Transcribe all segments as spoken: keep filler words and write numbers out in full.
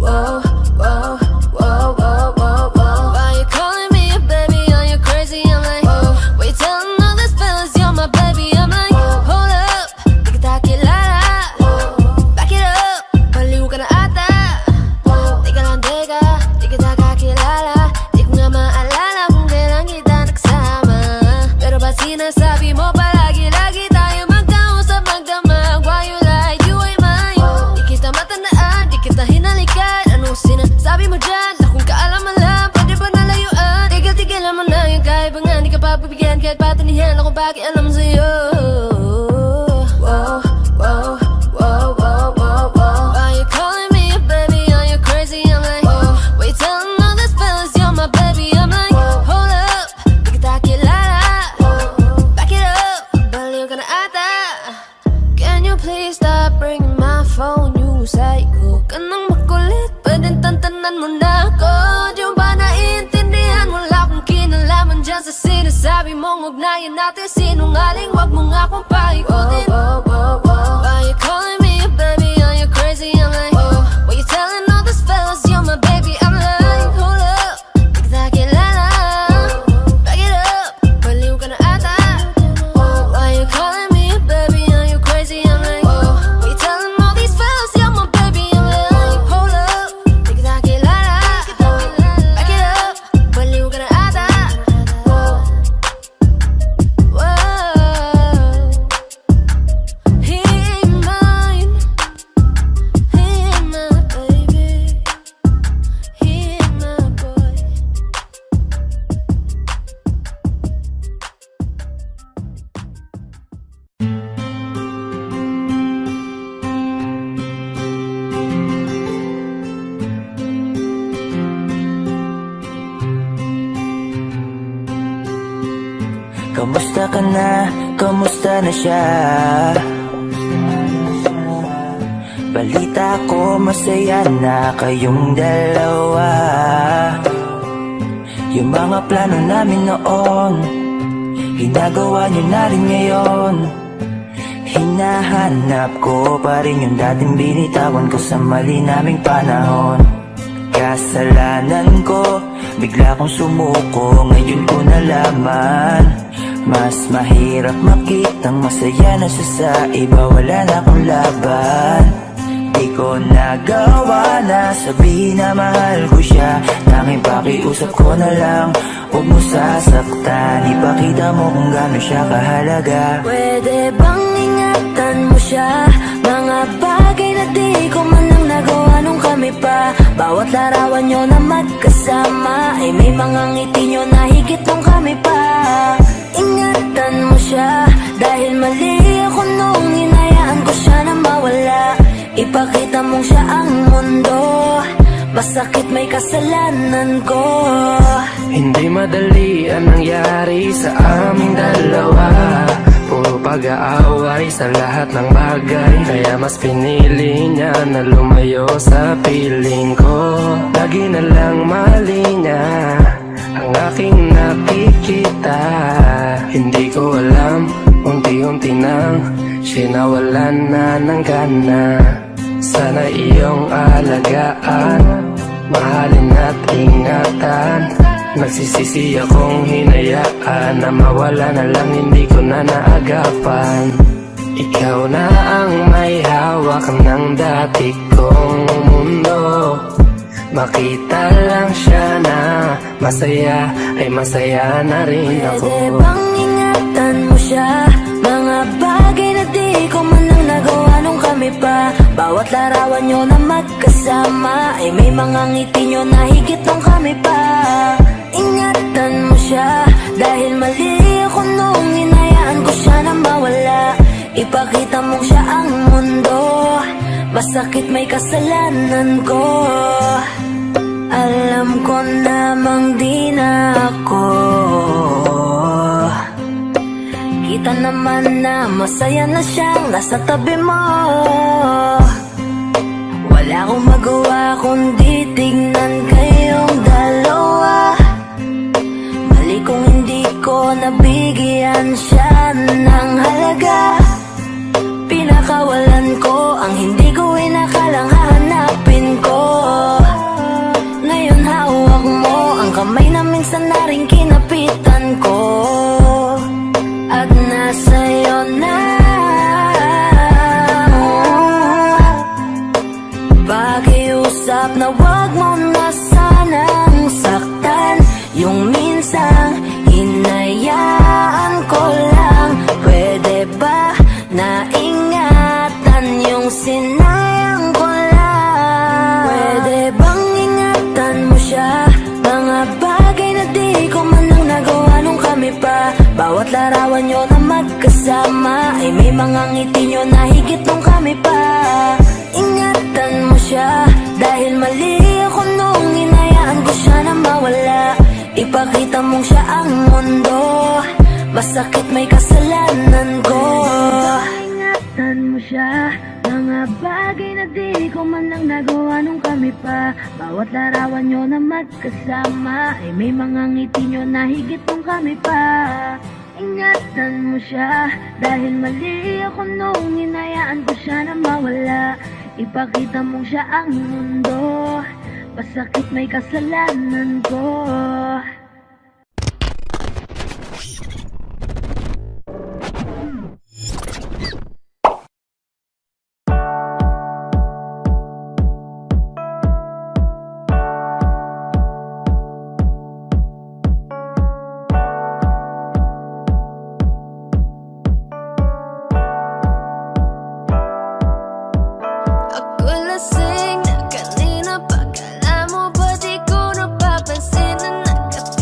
whoa, whoa, whoa, whoa, whoa, whoa. Why you calling me a baby? Are you crazy? I'm like, whoa. Why you telling all these fellas you're my baby? I'm like, hold up, di kita kilala. Back it up, baliw ka na ata. Teka lang, teka, di kita kakilala. Di ko nga maalala kung kailan kita nagsama. Pero ba't sinasabi mo palagi-lagi tayo magkausap, magdamag? Why you lie? You ain't mine. Di kita matandaan, di kita hinalikan. Ano sinasabi mo dyan? Na kung kaalaman lang, pwede ba nalayuan? Tigil-tigilan mo na yung kaibangan. Di ka pa bibigyan kahit patinihan ako bakit alam sa'yo. Whoa, whoa, whoa, whoa, whoa, whoa. Why you calling me a baby? Are you crazy? I'm like, whoa. Why you telling all these fellas you're my baby? I'm like, hold up, di kita kilala. Back it up, baliw ka na ata. Can you please stop ringing my phone? You psycho ka nang makulit, pwedeng tantanan mo na ako. Di mo ba naiintindihan? Wala akong kinalaman dyan sa sinasabi mong ugnayan natin. Sinungaling, wag mo nga akong paikutin. Whoa, whoa, whoa. Why you calling me a baby? Are you crazy? I'm like, whoa. Why you telling all these fellas you're my baby? I'm like, hold up, di kita kilala. Back it up, baliw ka na ata. Why you calling me a baby? Are you crazy? I'm like, whoa. Why you telling all these fellas you're my baby? I'm like, hold up, di kita kilala. Back it up, baliw ka na ata. Whoa. He ain't mine. He ain't my baby. He ain't my boy. Kamusta ka na? Kamusta na siya? Balita ko masaya na kayong dalawa. Yung mga plano namin noon, ginagawa niyo na rin ngayon. Hinahanap ko pa rin yung dating binitawan ko sa mali naming panahon. Kasalanan ko, bigla kong sumuko, ngayon ko nalaman. Mas mahirap makitang masaya na siya sa iba, wala na akong laban. Di ko nagawa na sabihin na mahal ko siya. Tanging pakiusap ko na lang, huwag mo sasaktan. Ipakita mo kung gano'n siya kahalaga. Pwede bang ingatan mo siya? Mga bagay na di ko man lang nagawa nung kami pa. Bawat larawan nyo na magkasama ay may mga ngiti nyo na higit nung kami pa. Ingatan mo siya, dahil mali ako nung hinayaan ko siya na mawala. Ipakita mong siya ang mundo, masakit may kasalanan ko. Hindi madali ang nangyari sa aming dalawa. Puro pag-aaway sa lahat ng bagay, kaya mas pinili niya na lumayo sa piling ko. Lagi na lang mali niya ang aking nakikita. Hindi ko alam, unti-unti nang sinawalan na ng gana. Sana iyong alagaan, mahalin at ingatan. Nagsisisi akong hinayaan na mawala na lang, hindi ko na naagapan. Ikaw na ang may hawak ng dati kong mundo. Makita lang siya na masaya, ay masaya na rin ako. Pwede bang ingatan mo siya? Mga bagay na di ko man lang nagawa nung kami pa. Bawat larawan nyo na magkasama ay may mga ngiti nyo na higit nung kami pa. Ingatan mo siya, dahil mali ako nung hinayaan ko siya na mawala. Ipakita mong siya ang mundo, masakit may kasalanan ko. Alam ko namang di na ako. Kita naman na masaya na siyang nasa tabi mo. Wala akong magawa kundi tignan kayong dalawa. Mali kung hindi ko nabigyan siya ng halaga. Pinakawalan ko ang hindi ko inakalang hahanapin ko. Pakiusap na wag mo na sanang saktan yung minsang hinayaan ko lang. Pwede ba na ingatan yung sinayang ko lang? Pwede bang ingatan mo siya? Mga bagay na di ko man lang nagawa nung kami pa. Bawat larawan nyo na magkasama ay may mga ngiti nyo na higit nung kami pa. Ingatan mo siya dahil mali ako nung hinayaan ko siya na mawala. Ipakita mong siya ang mundo, masakit may kasalanan ko. Ingatan mo siya, mga bagay na di ko man lang nagawa nung kami pa. Bawat larawan nyo na magkasama ay may mga ngiti nyo na higit nung kami pa. Ingatan mo siya dahil mali ako nung hinayaan ko siya na mawala. Ipakita mong siya ang mundo, masakit may kasalanan ko. Lasing na kanina pa, kala mo ba di ko napapansin na nakatayo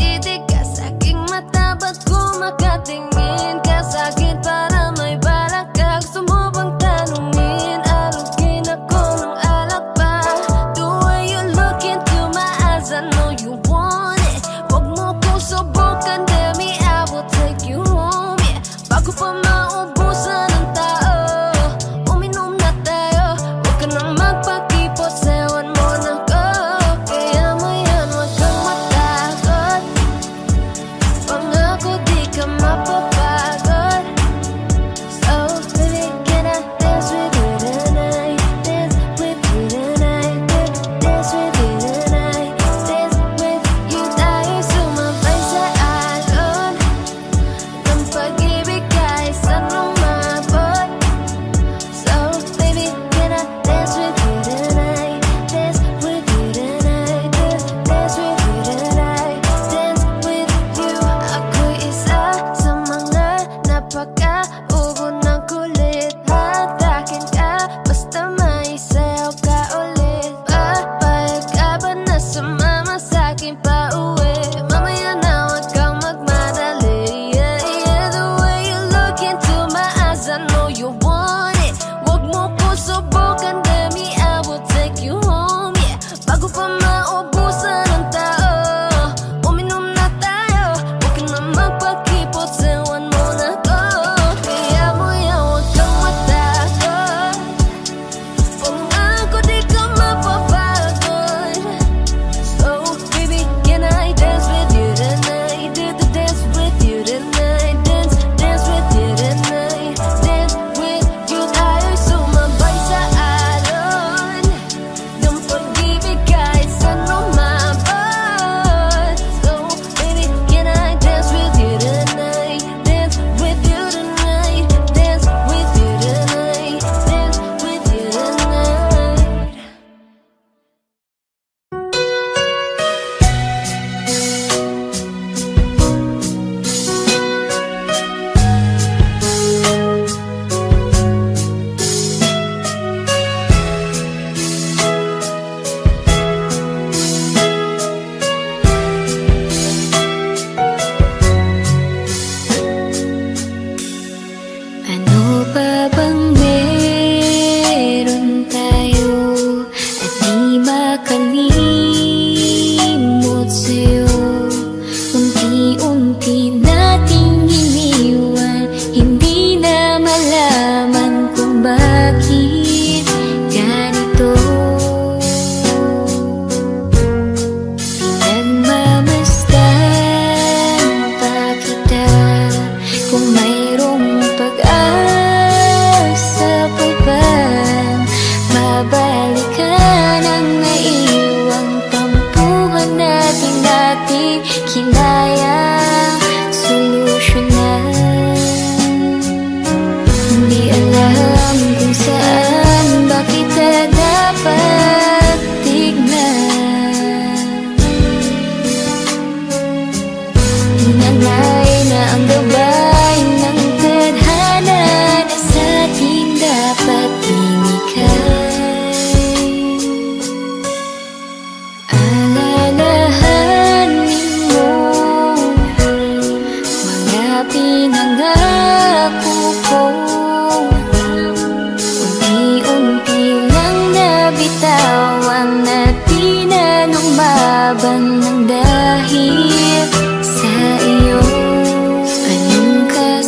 bitawan at di na lumaban ng dahil sa iyo. Anong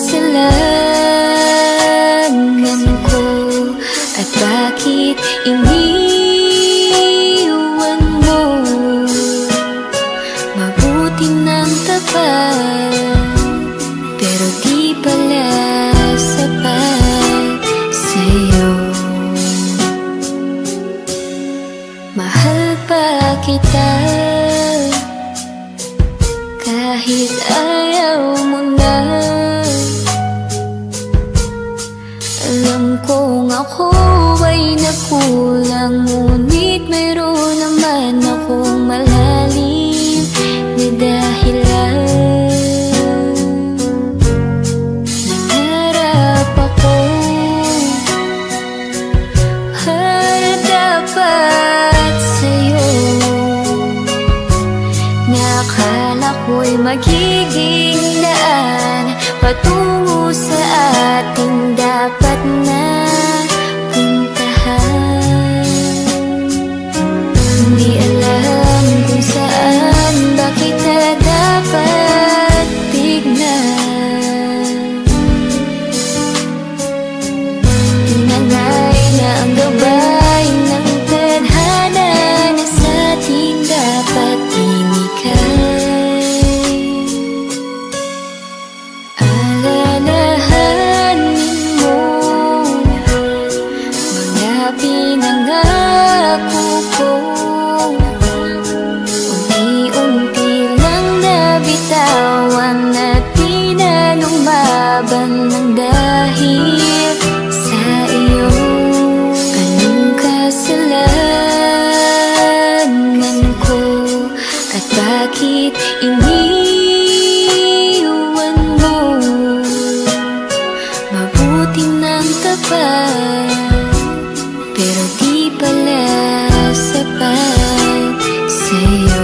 kasalanan ko at bakit iniwan mo? Mabuti ng tapat pero di pala sapat sa'yo. Mahal pa kita kahit ayaw mo na. Alam kong ako ay nakulang, ngunit mayroon naman akong malalim na dahilan. Nangarap ako harapat sa'yo, na akala ko'y magiging daan patungo sa ating dapat na puntahan. Hindi alam kung saan ba kita dapat tignan. Hinangay na ang gabay ng tadhana na sa ating dapat inikay. Alalahanin mo mga pinangako ko. Unti-unti lang nabitawan at di na lumaban ng dahil sa iyo. Anong kasalanan ko at bakit iniwan mo? Mabuti ng tapat pero di pala sapat sa'yo.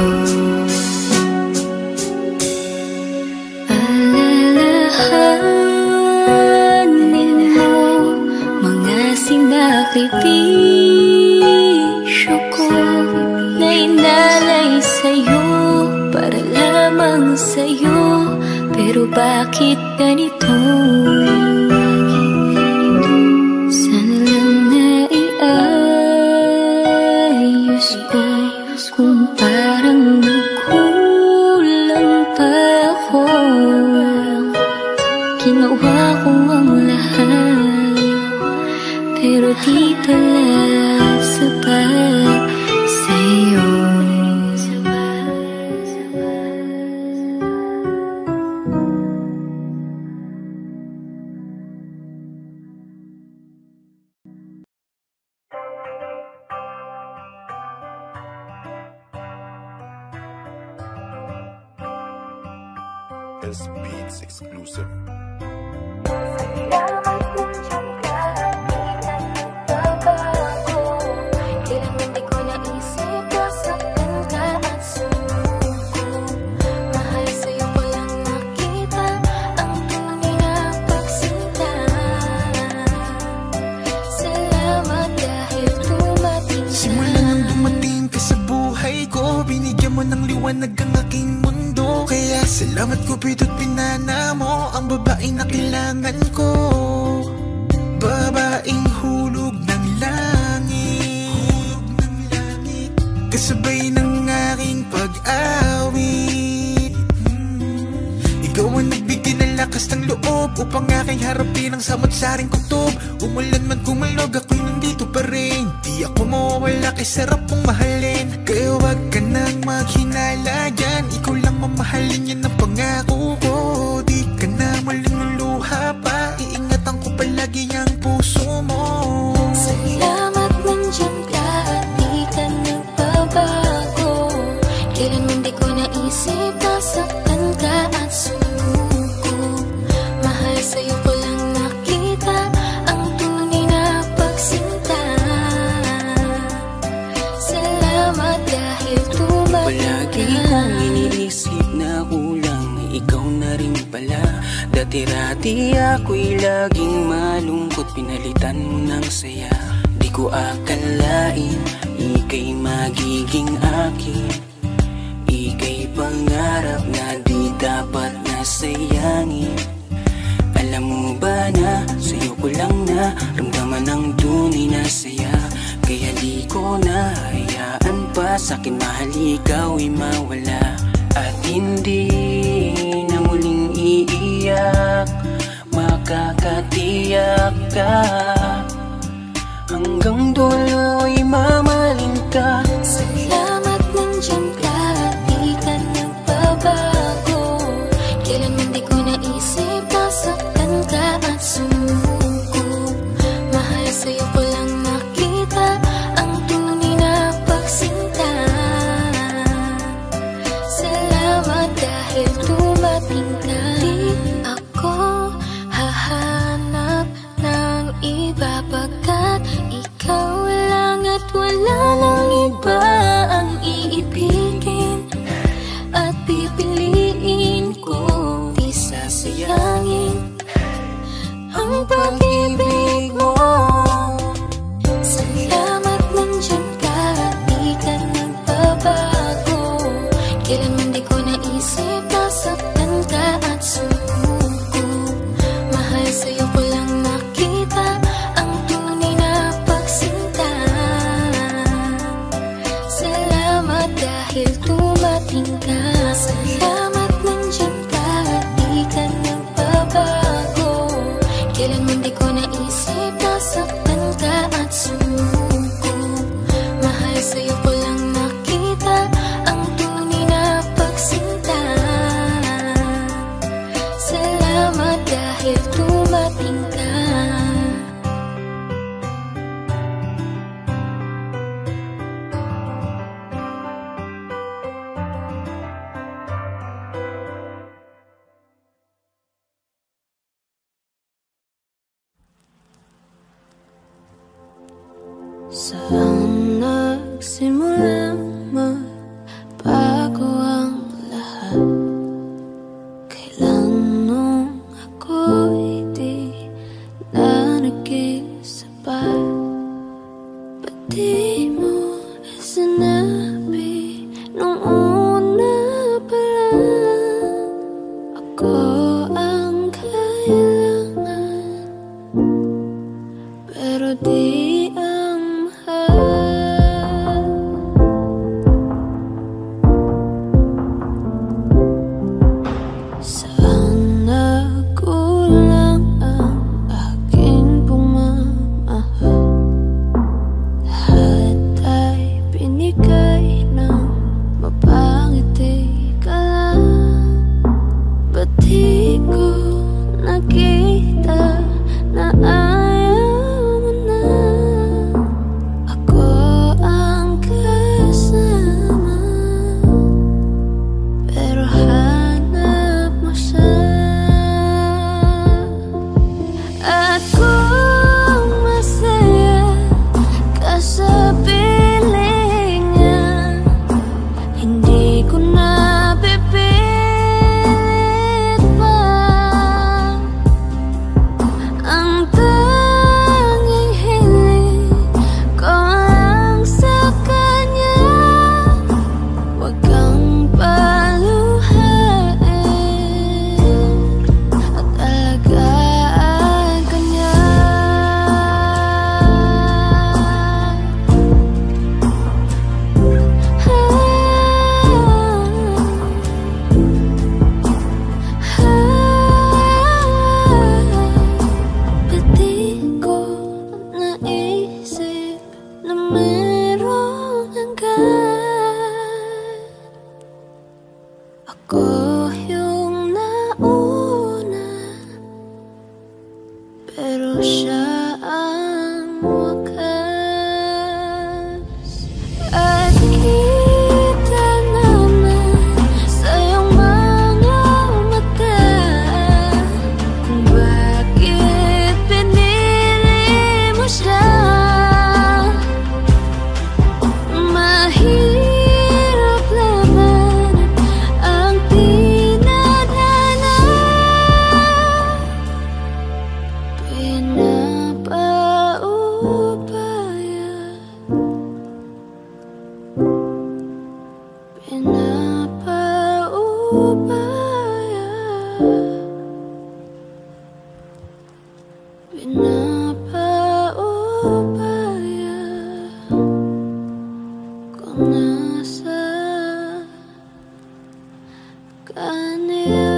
Alalahanin mo mga sinakripisyo ko na inalay sa'yo para lamang sa'yo. Pero bakit ganito? Sana lang naiayos ko kung parang nagkulang pa ako. Ginawa ko ang lahat pero di pala sapat sa'yo. S Beats exclusive. Salamat nandiyan ka, di na nagbabago. Kailan hindi ko naisip nasaktan ka at sumuko. Mahal sa'yo ko lang nakita ang tunay na pagsinta. Salamat dahil dumating ka. Simula nang dumating ka sa buhay ko, binigyan mo ng liwanag ang aking mundo. Kaya salamat Cupido't pinana mo ang babae na kailangan ko. Babaeng hulog ng langit, kasabay ng aking pag-awit. Ikaw ang nagbigay ng lakas ng loob upang aking harapin ang samot-saring kutob. Umulan man kumalog, ako'y nandito pa rin. Di ako mawawala kay sarap kong mahalin. Kaya wag ka nang maghinala dyan, ikaw lang mamahalin, yan ang pangako ko. Di ka na malululuha pa, iingatan ko palagi ang puso mo. Salamat nandiyan ka at di ka nagbabago. Kailan man di ko naisip nasaktan ka at sumuko. Mahal sa'yo ko lang nakita ang tunay na pagsinta. Salamat dahil dumating Palagi ka. kong iniisip na kulang, ikaw na rin pala. Dati-rati ako'y laging malungkot, pinalitan mo ng saya. Di ko akalain, ika'y magiging akin. Ika'y pangarap na di dapat nasayangin. Alam mo ba na sa'yo ko lang na ramdaman ang tunay na saya. Kaya di ko na hayaan pa sa'kin mahal ikaw ay mawala. At hindi na muling iiyak, makakatiyak ka. Hanggang dulo'y mamahalin ka. Salamat nandiyan ka at di ka nagbabago. Kailanman di ko naisip nasaktan ka at sumuko. Mahal sa'yo ko lang nakita ang tunay na pagsinta. Salamat dahil dumating ka. Di ako hahanap ng iba pagkat ikaw lang at wala nang iba ang iibigin at pipiliin ko. Di sasayangin ang pag-ibig mo. Salamat nandiyan ka at di ka nagbabago. Kailanman di ko naisip nasaktan ka at sumuko. Mahal sa'yo ko lang nakita ang tunay na pagsinta. Salamat dahil dumating ka. Salamat nandiyan ka at di ka nagbabago. Kailanman di ko naisip nasaktan ka at sumuko. Mahal sa'yo ko lang nakita ang tunay na pagsinta. Salamat dahil dumating ka. Saan nagsimulang magbago ang lahat? Kailan nung ako'y di na nag-isa pa? Ba't di mo sinabi nung una pa lang? Ako ang kailangan, pero di Mahirap laban ang nasa kanya.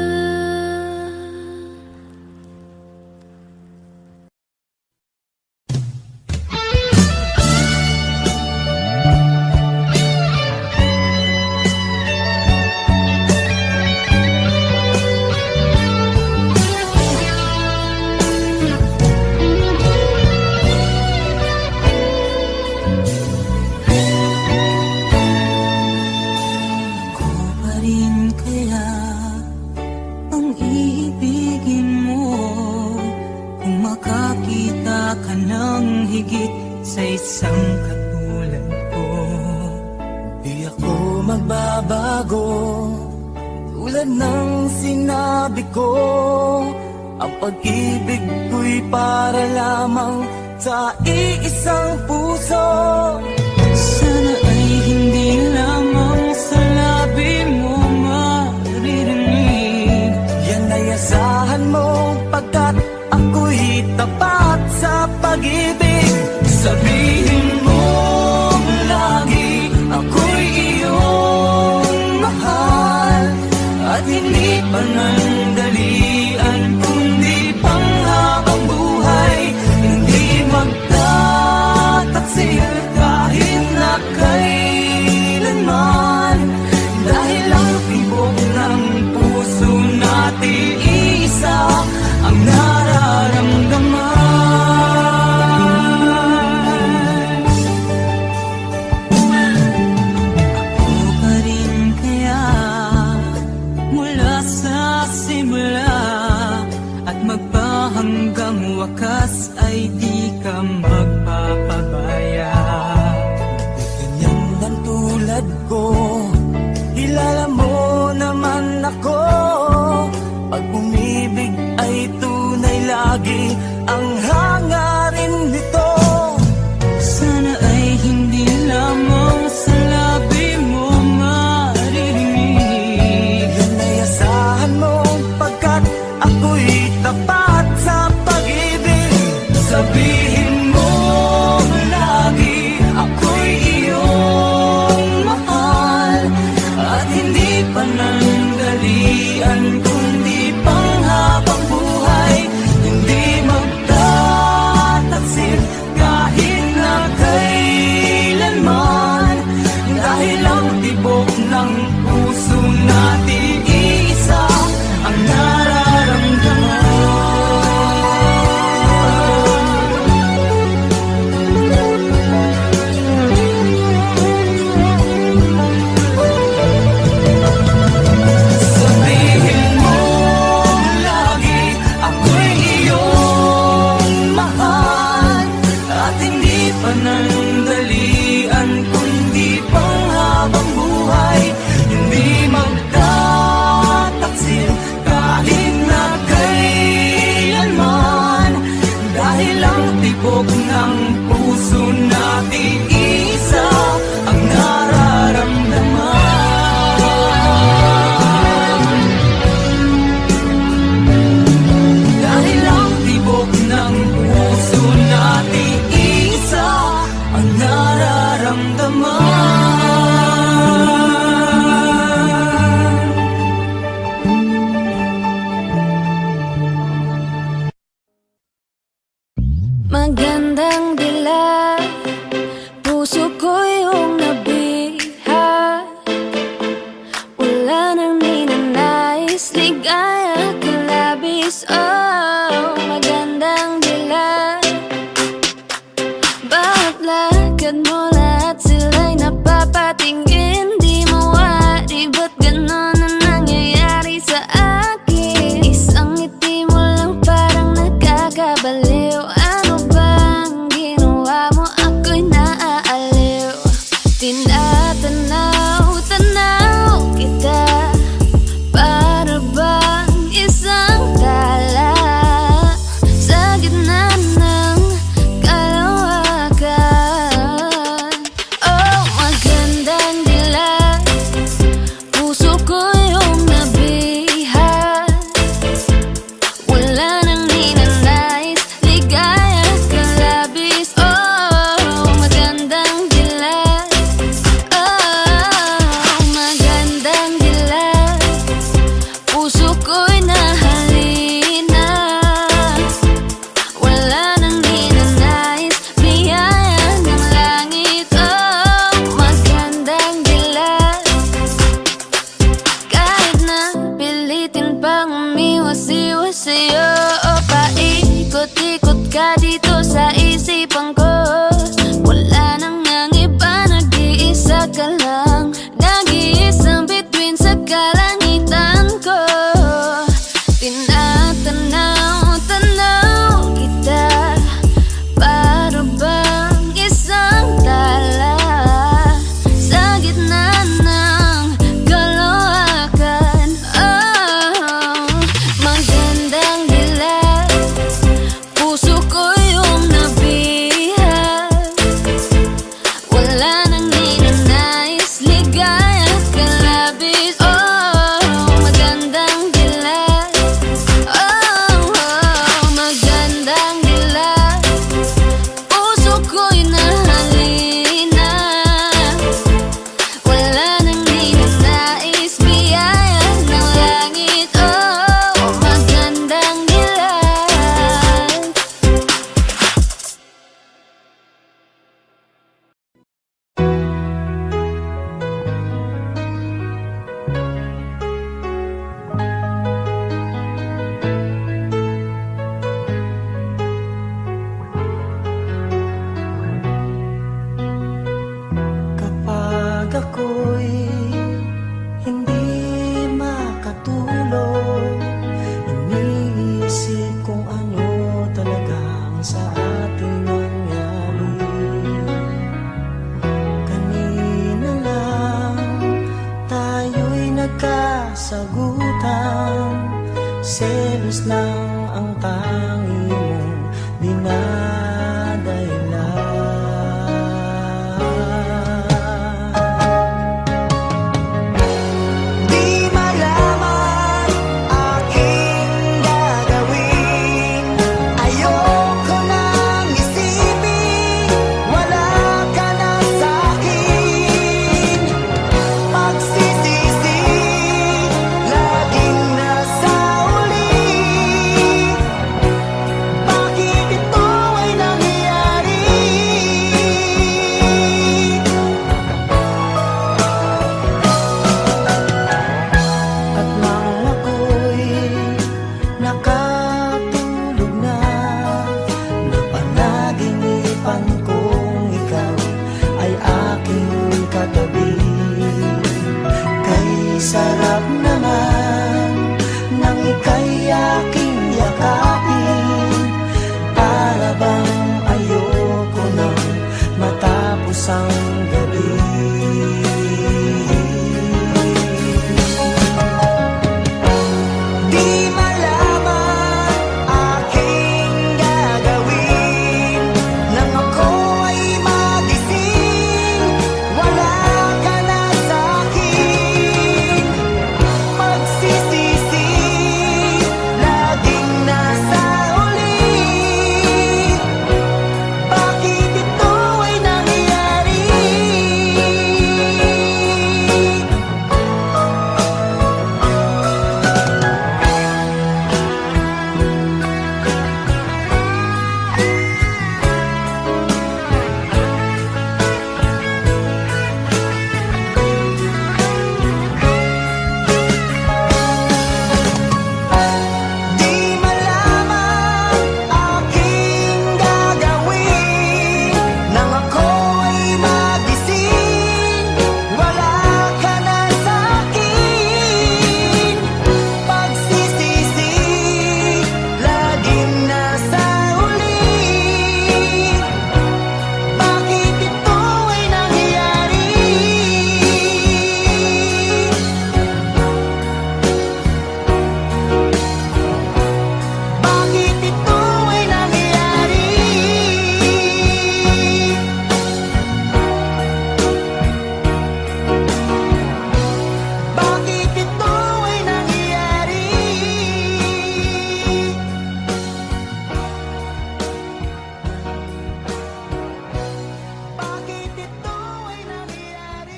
Sa isang katulad ko, di ako magbabago. Tulad ng sinabi ko, ang pag-ibig ko'y para lamang sa iisang puso. Sana ay hindi lamang sa labi mo maririnig. Yan ay asahan mo pagkat ako'y tapat sa pag-ibig. Sabihin mo lagi ako'y iyong mahal, at hindi panandalian kundi panghabang buhay. Hindi magtataksil kahit na kailanman, dahil ang tibok ng puso natin isa ang nararamdaman. Hanggang wakas ay di ka magpapabaya. Ganyan ng tulad ko, kilala mo naman ako. Pag umibig ay tunay lagi ang hangarin nito. Sana ay hindi lamang sa labi mo maririnig. Yan ay asahan mo pagkat ako'y tapat sa pag-ibig. Sabihin mo lagi ako'y iyong mahal, at hindi panandalian kundi panghabang buhay. Hindi magtataksil kahit na kailanman, dahil ang tibok ng puso natin isa ang nararamdaman. Panandalian kundi panghabang buhay. Hindi magtataksil kahit na kailanman, dahil ang tibok ng puso natin isa ang nararamdaman. Dahil ang tibok ng puso natin isa ang nararamdaman. Magandang dilag, puso ko yung nabihat. Wala nang ninanais, ligaya ka labis. Oh, magandang dilag, bawat lakad mo lahat sila'y napapatingin. Di mawari, ba't ganon na nangyayari sa akin? Isang ngiti mo lang parang nakakabaliw. Ano bang ginawa mo? Ako'y naaaliw. Tinatanaw, tanaw kita, para bang isang tala sa gitna ng kalawakan. Oh, magandang dilag, puso ko yung nabihat. Wala nang ninanais, ligaya ka labis. Oh, magandang dilag, selos lang ang tanging mong dinadahilan. Di malaman aking gagawin, ayoko nang isipin, wala ka na sa'kin. Pagsisisi, laging nasa uli. Bakit ito ay nangyayari? At nang ako'y nakatulog na, napanaginipan kong ikaw ay aking katabi. Kay sarap naman nang ika'y aking yakapin, para bang ayoko nang matapos ang gabi. Di malaman aking gagawin, nang ako ay magising, wala ka na sa'kin. Pagsisisi, laging nasa uli. Bakit ito ay nangyayari? Di malaman aking gagawin, nang ako ay magising, wala ka na sa'kin. Pagsisisi, laging nasa uli. Bakit ito ay nangyayari? Bakit ito ay nangyayari? Bakit ito ay nangyayari? Bakit ito ay nangyayari?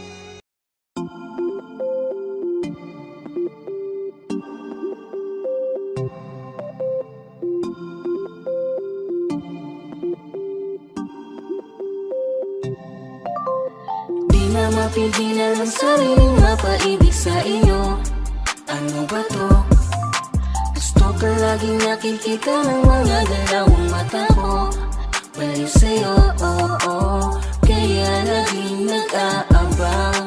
Di na mapigilan ang sariling mapaibig sa iyo. Ano ba to? Gusto ka laging nakikita ng mga dalawang mata ko. Baliw sa'yo, oo, oo. Kaya laging nag-aabang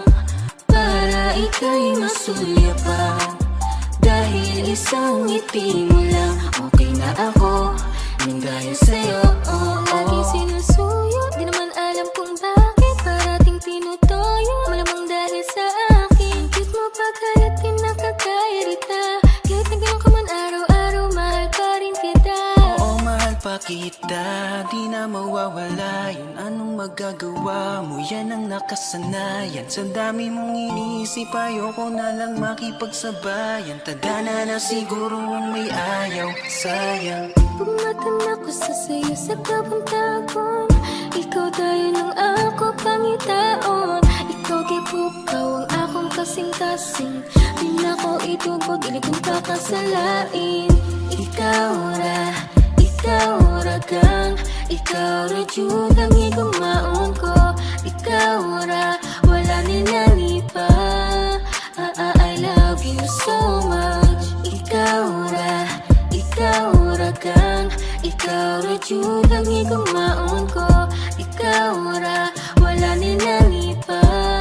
para ika'y masulyapan. Dahil isang ngiti mo lang, okay na ako nang dahil sa'yo, oo, oo. Laging sinusuyo, di naman alam kung bakit parating tinutoyo. Malamang dahil sa akin, cute mo pagkalit pinakakairita. Kahit na ganun ka man araw-araw, mahal pa rin kita. Oo, mahal pa kita, di na mawawala yun. Anong magagawa mo, yan ang nakasanayan. Sa dami mong inisip, ayoko na lang makipagsabayan. Tadhana na siguro ang may ayaw, sayang. Pumatan ako sa sayo sa kabantagon, ikaw tayo ng ako pangitaon. Ikaw kipukaw ang akong kasing-kasing, di na ko itubog, ilig kong kakasalain. Ikaw ra, ikaw ra kang, ikaw ra jud ang igumaon ko. Ikaw ra, wala ninani pa. ah, ah, I love you so much. Ikaw ra, ikaw ra kang, ikaw ra jud ang igumaon ko. Ikaw ra, wala ninani pa.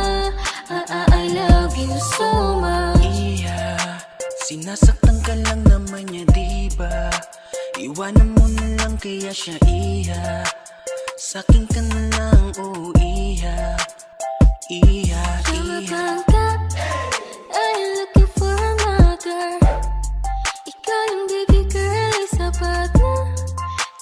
ah, ah, I love you so much. Iya, sinasaktan ka lang naman niya, diba? Iwanan mo na lang kaya siya, iya. Sa'kin ka na lang, oh iya. Iya, Tama iya. bang ka? Are you looking for another?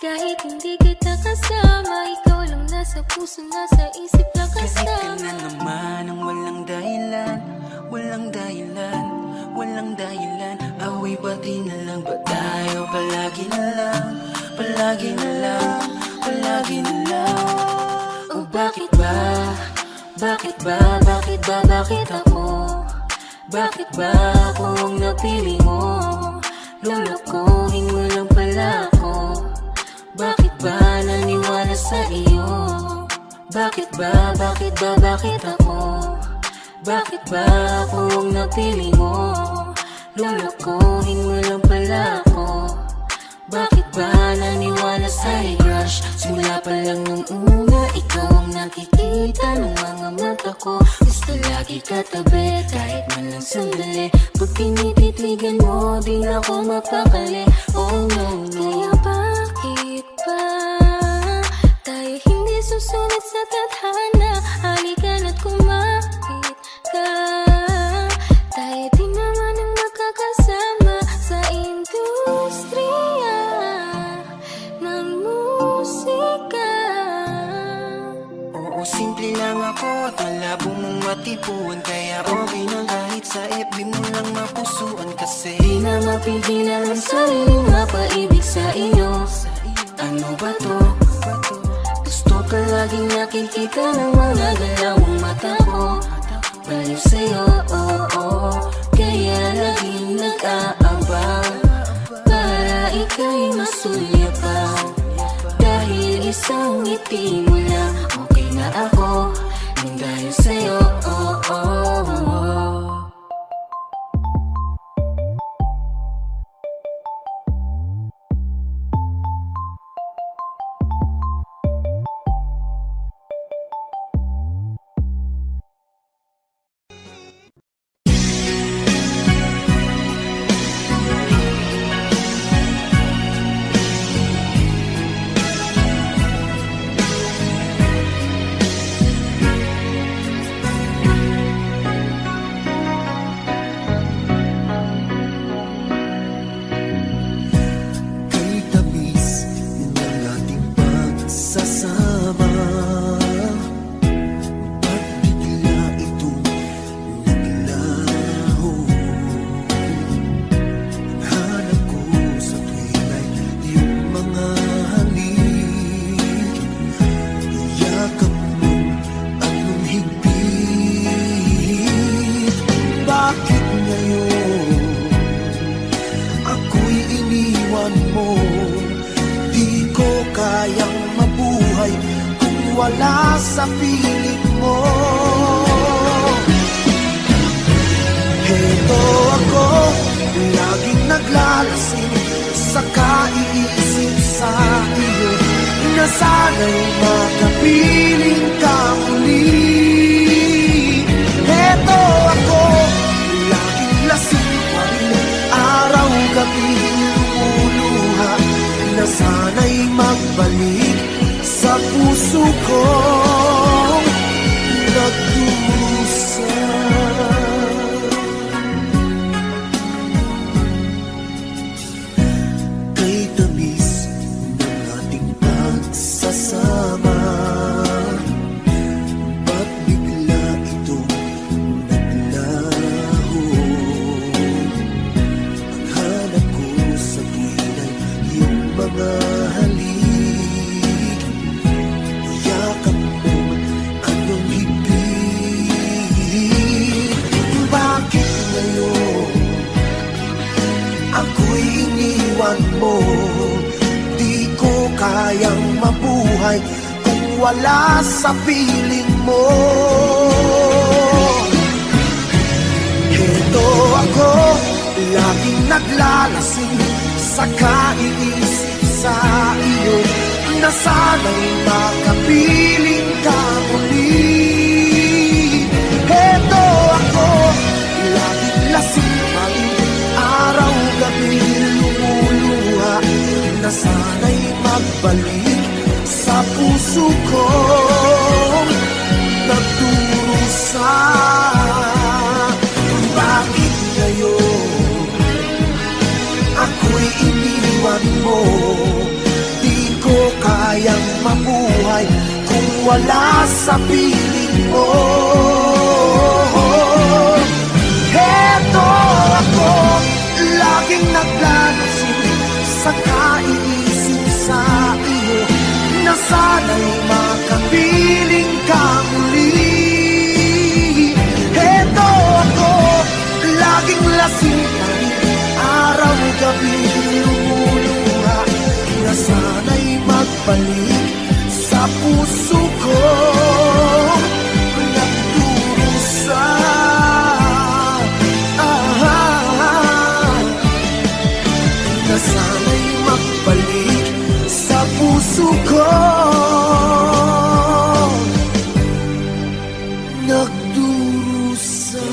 Kahit hindi kita kasama, ikaw lang nasa puso, nasa isip lang Kasi ka kasama. na naman ang walang dahilan, walang dahilan, walang dahilan. Away pati na lang ba tayo? Palagi na lang, palagi na lang, palagi na lang. Oh bakit ba, bakit ba, bakit ba, bakit ako? Bakit ba ako ang napili mo? Lolokohin mo lang pala ako. Bakit ba naniwala sa iyo? Bakit ba, bakit ba, bakit ako? Bakit ba ako ang napili mo? Lolokohin mo lang pala ako. Bakit ba naniwala sa'yo, crush? Simula pa lang nung una, ikaw ang nakikita ng mga mata ko. Gusto lagi katabi, kahit man lang sandali. Pag pinipitligan mo, di na ako mapakali. Oh no, no. Kaya bakit ba tayo hindi susunod sa tadhana? Halika na't kumapit ka. Tayo di naman ang makakasama sa industriya ng musika. Oo, simple lang ako at malabo mong matipuan. Kaya okay na kahit sa F B mo lang mapusuan. Kasi Di na mapigilan ang sariling mapaibig sa iyo. ano ba to? Gusto ka laging nakikita ng mga galawang mata ko. Baliw sa'yo, oo, oo. Kaya laging nag-aabang para ika'y masulyapan. Dahil isang ngiti mo lang, okay na ako. Nang dahil sa'yo, oo, oo, oo. Wala sa piling mo. Heto ako, laging naglalasing sa kaiisip sa iyo, na sana'y makapiling ka muli. Heto ako, laging lasing pa rin, araw-gabi lumuluha, na sana'y magbalik sa puso kong nagdusa. Kay tamis ng ating pagsasama, ba't bigla itong naglaho? Ang hanap ko sa tuwina'y iyong mga halik. Mo, di ko kayang mabuhay kung wala sa piling mo. Heto ako, laging naglalasing sa kaiisip sa iyo, na sana'y makapiling ka muli. Heto ako, laging lasing pa rin, araw-gabi lumuluha, na sana'y magbalik sa puso kong nagdurusa. Bakit ngayon ako'y iniwan mo? Di wala sa piling mo. Heto ako, laging naglalasing sa kaiisip sa iyo, na sana'y makapiling ka muli. Heto ako, laging lasing pa rin, araw-gabi lumuluha, na sana'y magbalik sa puso ko. Nagdurusa, ah, na sana'y magbalik sa puso ko. Nagdurusa.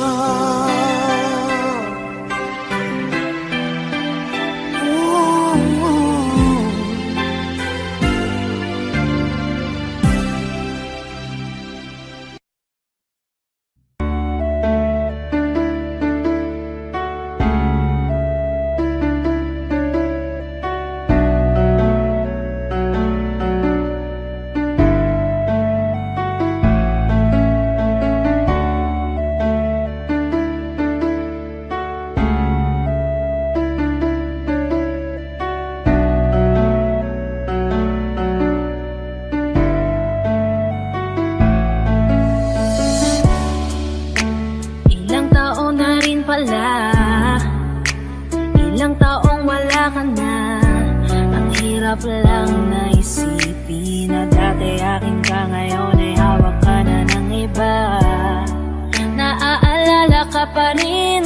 Ilang taong wala ka na, ang hirap lang na isipin na dati akin ka, ngayon ay hawak ka na ng iba. Naaalala ka pa rin,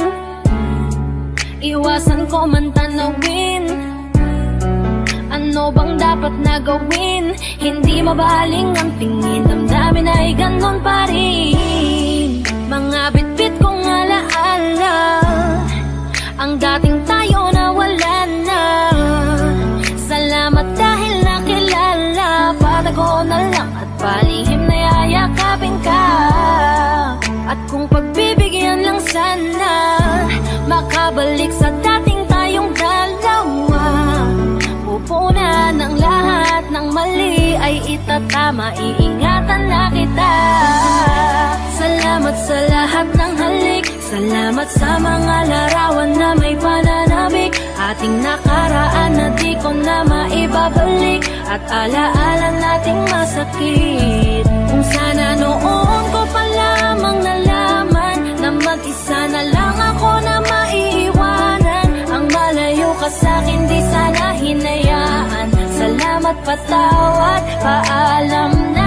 iwasan ko man tanawin, ano bang dapat na gawin? Hindi mabaling ang tingin, damdamin ay ganon pa rin. Mga bitbit kong alaala, ang dating tayo na wala na. Salamat dahil nakilala, patago na lang at palihim na yayakapin ka. At kung pagbibigyan lang sana, makabalik sa dating tayong dalawa. Pupunan ng lahat ng mali ay itatama, iingatan na kita. Salamat sa lahat ng halik, salamat sa mga larawan na may pananabik, ating nakaraan na di ko na maibabalik, at alaala nating masakit. Kung sana noon ko pa lamang nalaman na mag-isa na lang ako na maiiwanan, ang malayo ka sa'kin di sana hinayaan. Salamat, patawad, paalam na.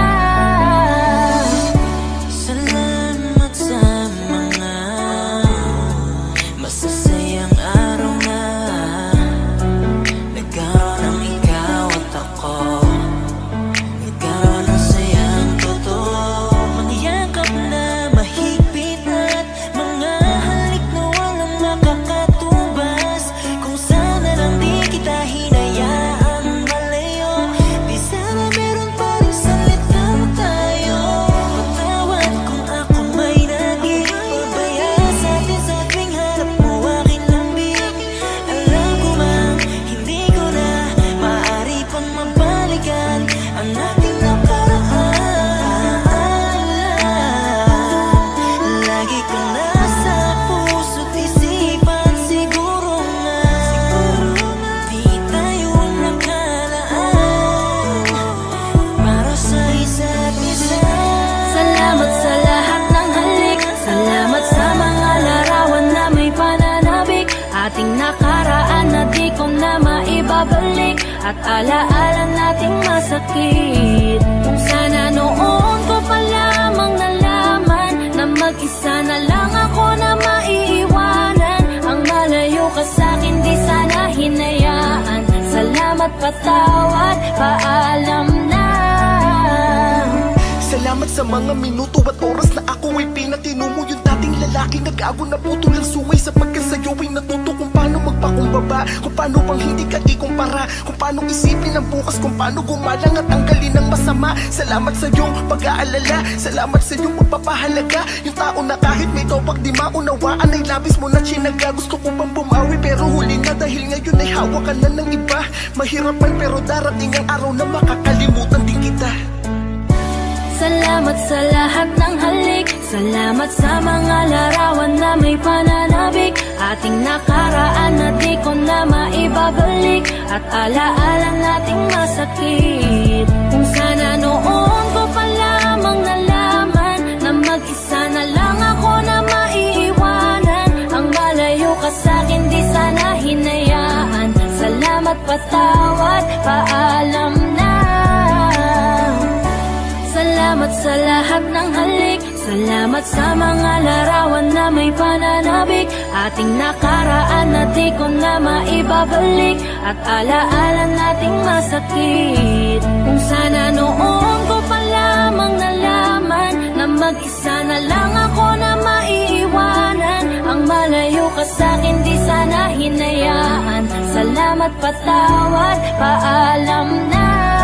Salamat sa mga masasayang araw na nagkaroon ng ikaw at ako, nagkaroon ng sayang totoo, mga yakap na mahigpit at mga halik na walang makakatubas. Kung sana lang di kita hinayaan malayo, di sana meron pa rin salita mo tayo. Patawad kung ako may naging pabaya sa atin sa tuwing harap mo aking lambing. Alam ko man, hindi ko na maaari pang mabalikan ang ating nakaraan. Lagi ka nasa puso't isipan, siguro nga di tayo nakalaan para sa isa't isa. Salamat sa lahat ng halik, salamat sa mga larawan na may pananabik, ating nakaraan na di ko na maibabalik, at alaala nating masakit. Kung sana noon ko pa lamang nalaman na mag-isa na lang ako na maiiwanan, ang malayo ka sa'kin di sana hinayaan. Salamat, patawad, paalam na. Salamat sa mga minuto at oras na ako ay pinatino mo. Yung dating lalaki nag-ago na putol ang suway, sapagkat sa'yo ay natuto kung paano magpakumbaba, kung paano bang hindi ka ikumpara, kung paano isipin ang bukas, kung paano gumalang at tanggalin ang masama. Salamat sa iyong pag-aalala, salamat sa iyong pagpapahalaga. Yung tao na kahit may topak di maunawaan ay labis mo na chinaga. Gusto ko bang bumawi pero huli na, dahil ngayon ay hawak ka na ng iba. Mahirapan pero darating ang araw na makakalimutan din kita. Salamat sa lahat ng halik, salamat sa mga larawan na may pananabik. Ating nakaraan na di ko na maibabalik, at alaala nating masakit. Kung sana noon ko pa lamang nalaman na mag-isa na lang ako na maiiwanan. Ang malayo ka sa'kin di sana hinayaan. Salamat, patawad, paalam na. Salamat sa lahat ng halik, salamat sa mga larawan na may pananabik. Ating nakaraan na di ko na maibabalik, at alaala nating masakit. Kung sana noon ko pa lamang nalaman na mag-isa na lang ako na maiiwanan. Ang malayo ka sa'kin di sana hinayaan. Salamat, patawad, paalam na.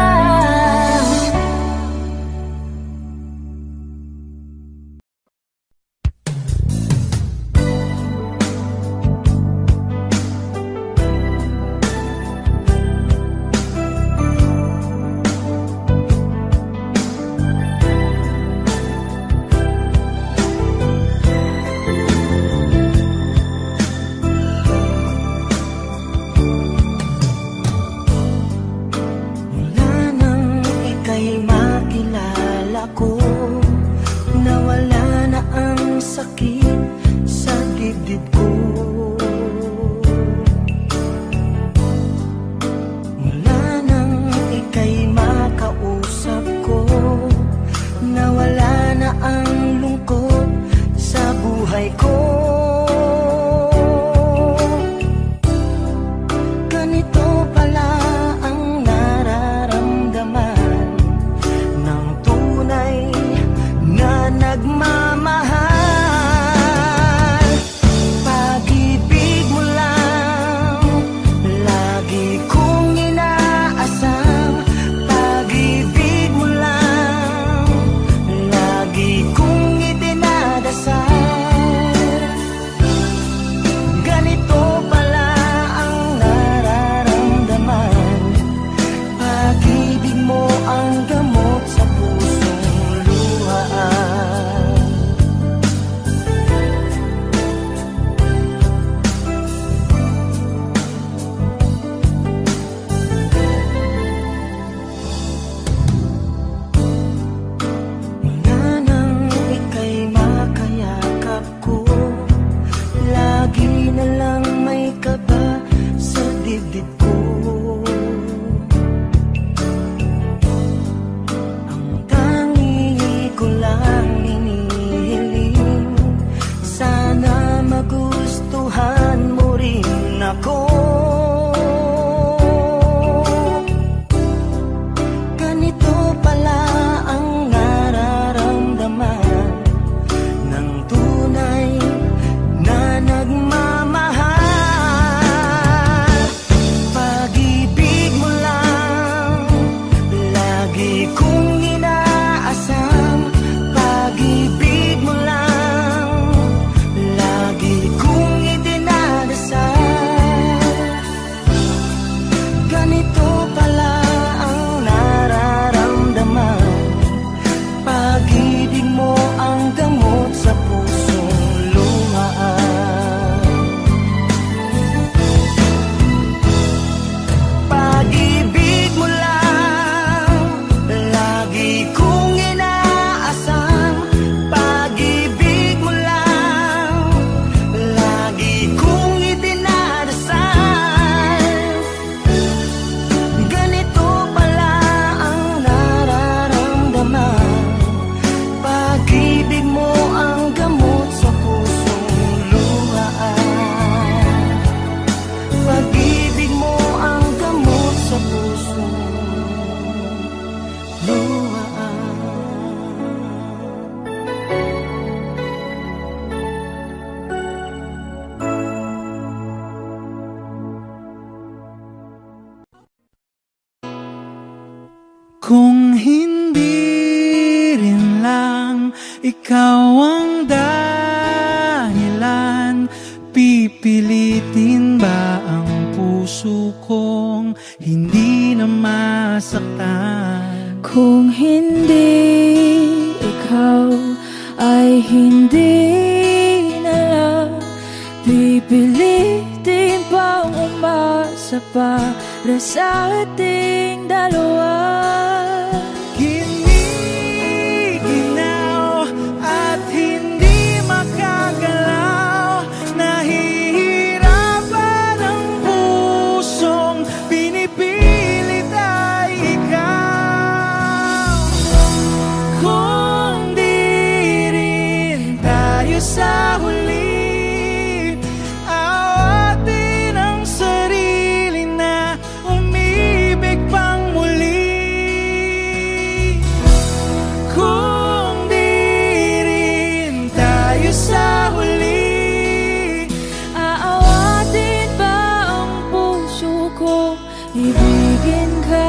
Kung hindi rin lang ikaw ang dahilan, pipilitin ba ang puso kong hindi na masaktan? Kung hindi hindi na lang pipilitin pang umasa para sa ating dalawa. Giniginaw at hindi makagalaw, nahihirapan ang pusong pinipilit ay ikaw. Kung di rin tayo sa huli, awatin ang sarili na umibig pang muli. Kung di rin tayo sa huli, Aawatin ba ang puso ko, ibigin ka?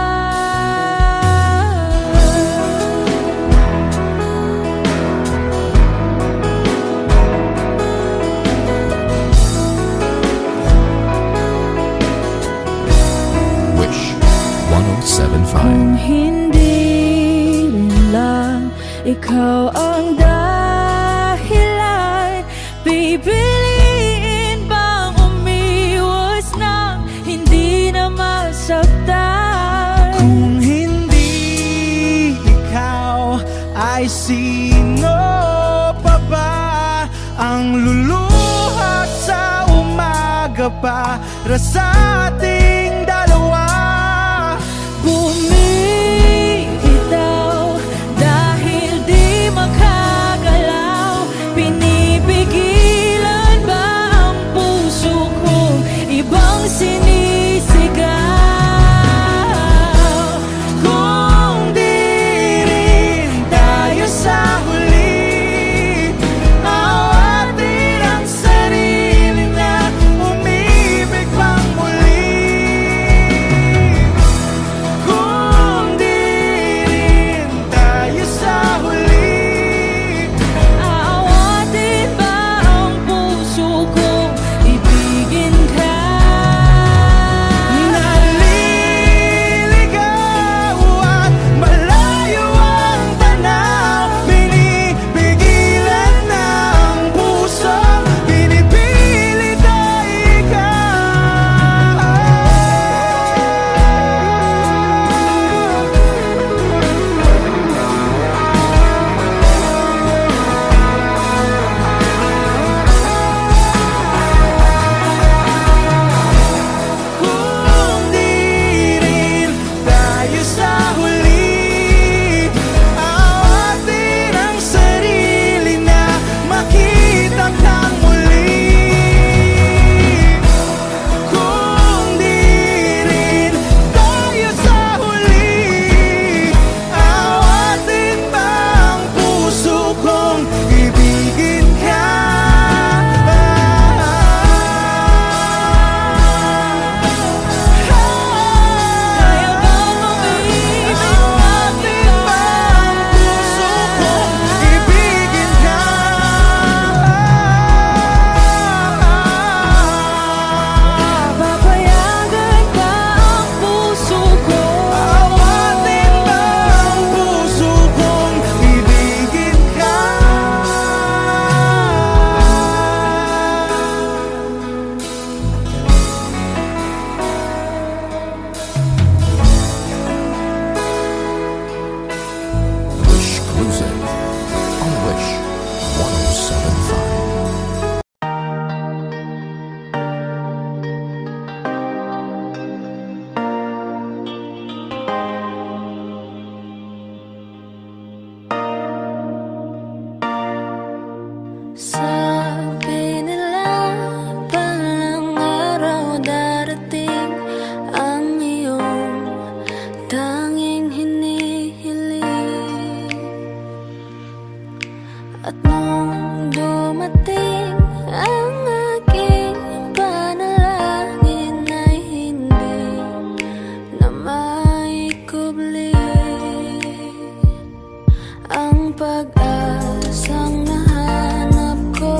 Wish one oh seven point five. Kung hindi rin lang ikaw ang dahilan, pipiliin bang umiwas na hindi na masaktan? kung hindi ikaw, ay sino pa ba ang luluha sa umaga para sa ating dalawa? Bumibitaw dahil di makagalaw, pinipigilan ba ang puso ko, ibang sinisigaw? Kung di rin tayo sa huli, awatin ang sarili na umibig pang muli. Kung di rin tayo sa huli, Aawatin ba ang puso ko, ibigin ka? naliligaw at malayo ang tanaw, pinipigilan ng puso, pinipilit ay ikaw. Kung di rin tayo sa huli, awatin ang sarili na makita kang muli. Kung di rin tayo sa huli, awatin ba ang puso kong ibigin ka? Kaya bang umibig Awatin ba ang puso kong ibigin ka? Papayagan ba ang puso ko? Awatin ba ang puso kong ibigin ka? Wish Cruising on Wish one oh seven point five. Sabi nila palang araw darating ang iyong tanging hinihiling. At nung dumating ang aking panalangin ay hindi na maikubli ang pag-asang nahanap ko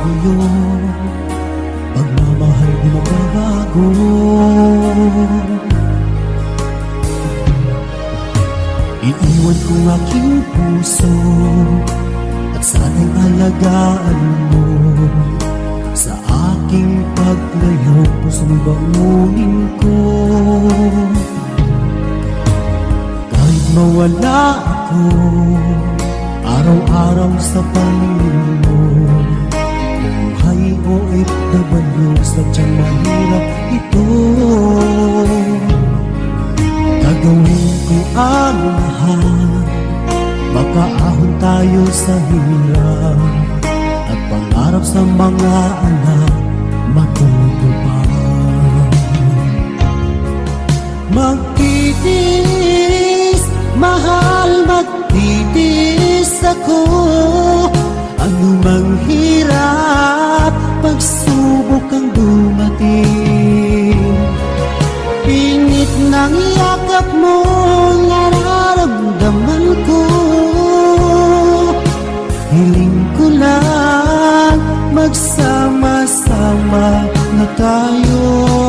sa'yo, pagmamahal di magbabago. Iiwan ko aking puso at sana'y alagaan mo. Sa aking paglayo, pusong bangunin ko. Kahit mawala ako araw-araw sa pangingin mo, buhay o F W, sadyang mahirap ito. Gagawin ko ang lahat, makaahon tayo sa hirap, at pangarap sa mga anak matutupad. Magtitiis, mahal, magtitiis ako. Ano mang hirap, pagsubok ang dumating. Init ng yakap mo, nararamdaman ko. Hiling ko lang, magsama-sama na tayo.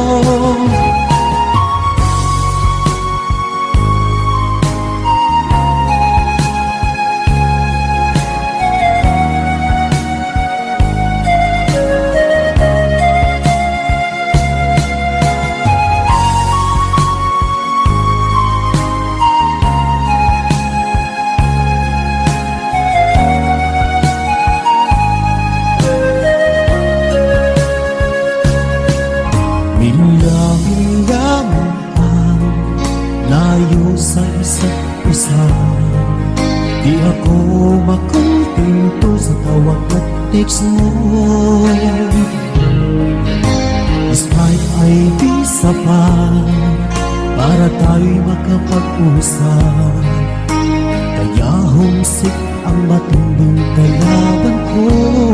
Di ako makontento sa tawag at text mo. Despite ay di sapat para tayo'y makapag-usap, kaya homesick ang matinding kalaban ko.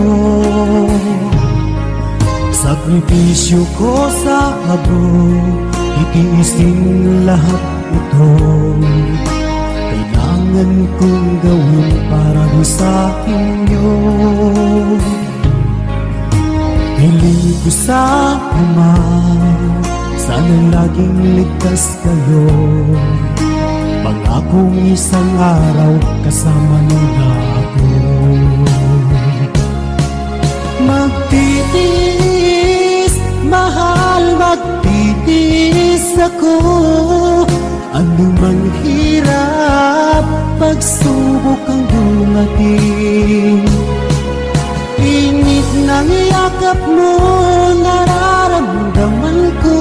Sakripisyo ko sa abot, itiisin lahat ito. Kailangan kong gawin para di sa inyo. Hiling ko sa Ama, sana laging ligtas kayo. Pangakong isang araw kasama nila ako. Magtitiis, mahal, magtitiis ako. Ano mang hirap, pagsubok ang dumating. Init ng yakap mo, nararamdaman ko.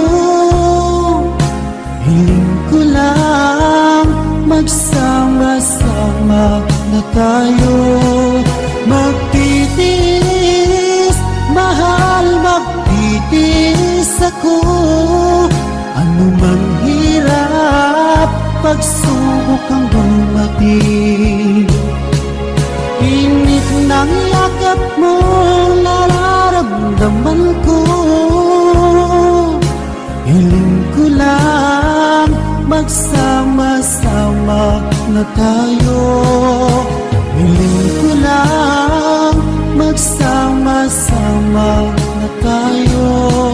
Hiling ko lang, magsama-sama na tayo. Magtitiis, mahal, magtitiis ako. Ano mang hirap, pagsubok ang dumating. Init ng yakap mo, nararamdaman ko. Hiling ko lang, magsama-sama na tayo. Hiling ko lang, magsama-sama na tayo.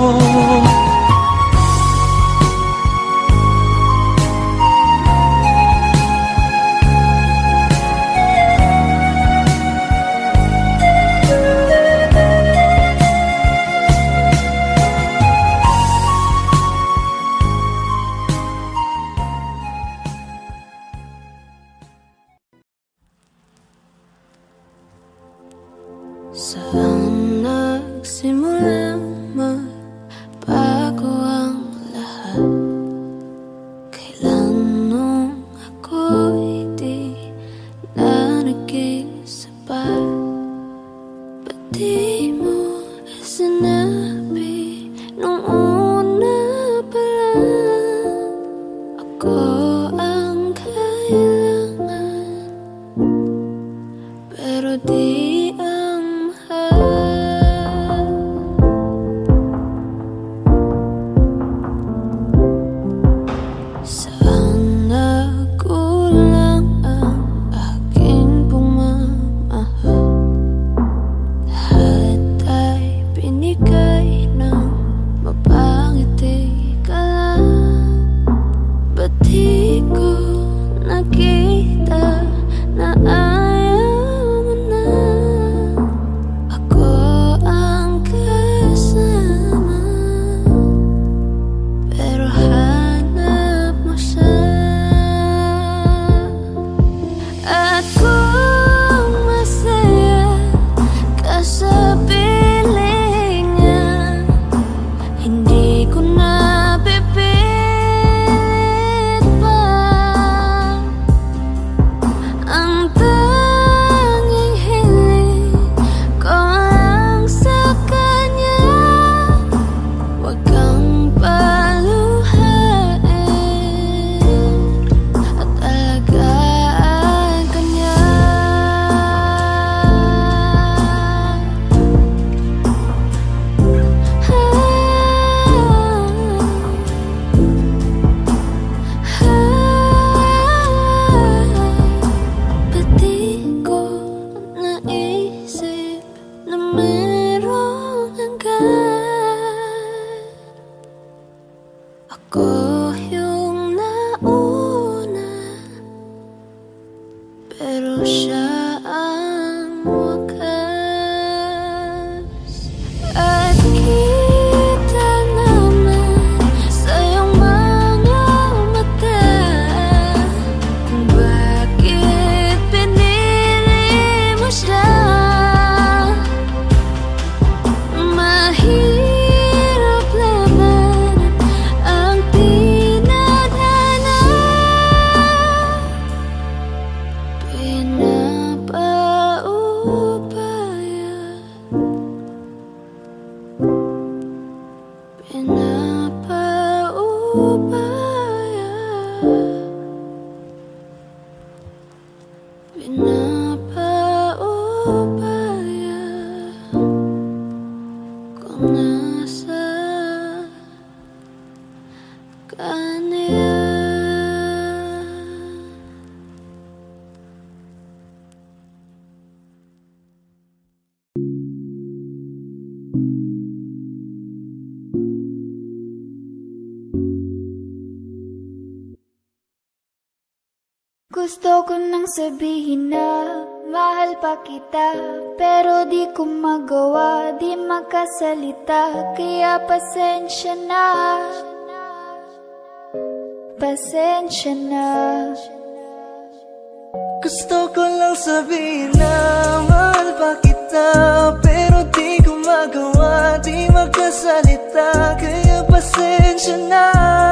Saan nagsimulang magbago ang lahat? Kailan nung ako'y di na nag-iisapat? Ba't di mo sinabi nung una pa lang? Ako ang kailangan, pero di lahat siya ang wakas. At kita naman sa iyong mga mata, bakit pinili mo siya? Mahirap labanan ang tinadhana, pinapaubaya, pinapaubaya, pinapaubaya kung nasa kanya. Gusto ko nang sabihin na mahal pa kita, pero di ko magawa, di makasalita. Kaya pasensya na, pasensya na. Gusto ko lang sabihin na mahal pa kita, pero di ko magawa, di makasalita. Kaya pasensya na,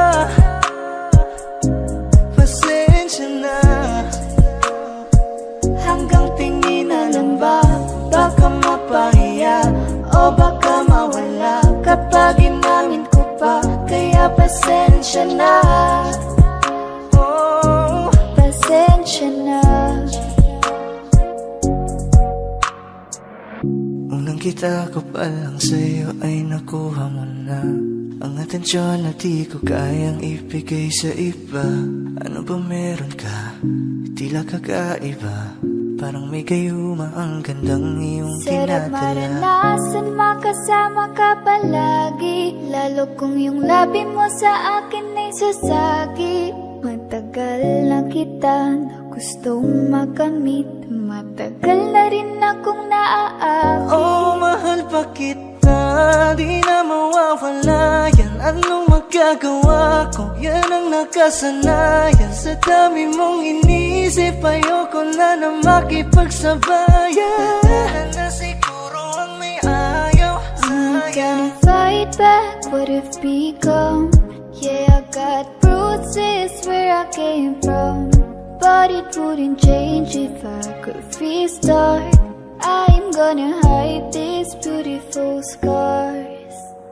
pasensya na. Hanggang tingin na lang ba, baka mapahiya o baka mawala kapag inamin ko pa. Kaya pasensya na, oh, pasensya na. unang kita ko pa lang sa'yo ay nakuha mo na ang atensyon na di ko kayang ibigay sa iba. Ano ba meron ka? Tila kakaiba, parang may gayuma ang gandang iyong Sarap tinadala. maranasan, makasama ka palagi, lalo kung yung labi mo sa akin ay sasagi. Matagal na kita na gustong makamit, matagal na rin akong naaakit. Oh, mahal pa kita, di na mawawala yan. Anong magagawa ko? Yan ang nakasanayan. Sa dami mong inisip, ayoko na na makipagsabayan. Wala na siguro ang may ayaw I'm sa'yo. gonna fight back what have become. Yeah, I got bruises where I came from, but it wouldn't change if I could restart. I'm gonna hide these beautiful scars.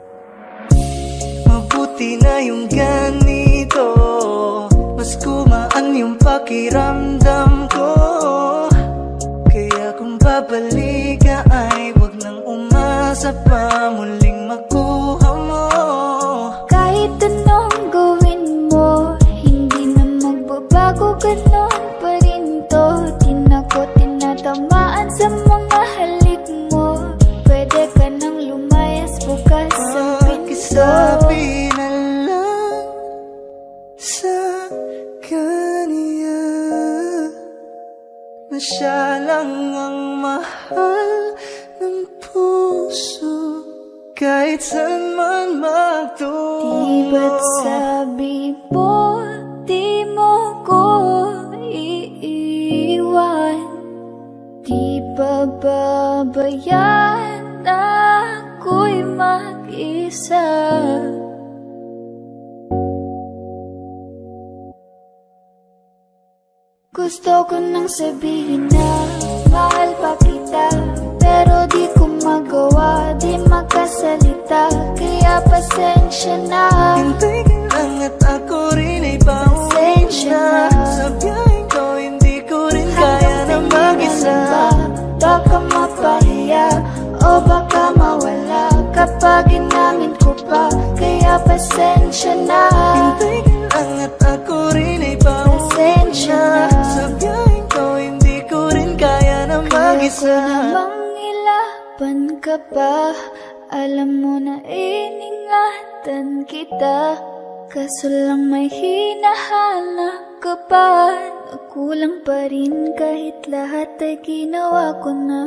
Mabuti na yung ganito, mas kumaan yung pakiramdam ko. Kaya kung babalik ka ay wag nang umasa pa muling makuha mo. Kahit anong gawin mo, hindi na magbabago, ganon pa rin to. Di na ko tinatamaan sa mga halik mo. Pwede ka nang lumayas bukas sa pinto. Pakisabi na lang sa kanya na siya lang ang mahal ng puso, kahit saan man magtungo. Di ba't sabi mo, di mo ko iiwan? Di ba babayaan ako'y mag-isa? Gusto ko nang sabihin na mahal pa kita, pero di ko magawa, di makasalita. Kaya pasensya na, hintay ka lang at ako rin ay pauwi na. Sa biyaheng ko hindi ko rin kaya na mag-isa. Baka mapahiya o baka mawala kapag inamin ko pa. Kaya pasensya na, hintay ka lang at ako rin ay pauwi na. Sa biyaheng ko hindi ko rin kaya na mag-isa. Kaya ko namang ilaban ka pa, alam mo na iningatan kita. Kaso lang may hinahanap ka pa Kulang pa rin kahit lahat ay ginawa ko na.